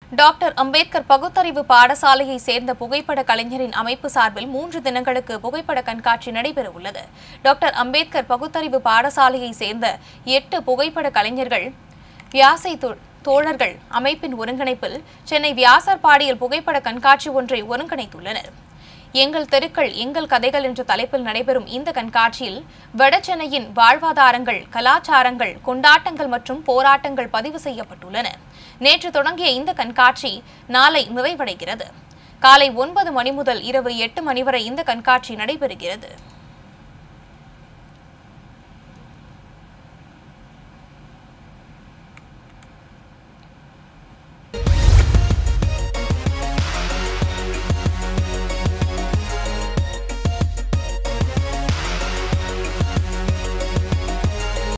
Doctor Ambedkar பகுத்தறிவு பாடசாலையை சேர்ந்த புகைப்பட கலைஞரின் அமைப்பு சார்பில் 3 தினங்களுக்கு புகைப்பட கண்காட்சி நடைபெறவுள்ளது. டாக்டர் அம்பேத்கர் பகுத்தறிவு பாடசாலையை சேர்ந்த 8 புகைப்பட கலைஞர்கள் வியாசை தோழர்கள் அமைப்பின் ஒருங்கிணைப்பில் சென்னை வியாசர்பாடியில் புகைப்பட கண்காட்சி ஒன்றை ஒருங்கிணைத்துள்ளனர். எங்கள் தெருக்கள் எங்கள் கதைகள் என்ற தலைப்பில் நடைபெறும் இந்த கண்காட்சியில் வடசென்னையின் வாழ்வாதாரங்கள், கலாச்சாரங்கள், கொண்டாட்டங்கள் மற்றும் போராட்டங்கள் பதிவு செய்யப்பட்டுள்ளன. நேற்று தொடங்கிய இந்த கண்காட்சி நாளை நிறைவடைகிறது. காலை 9 மணி முதல் இரவு 8 மணி வரை இந்த கண்காட்சி நடைபெறுகிறது.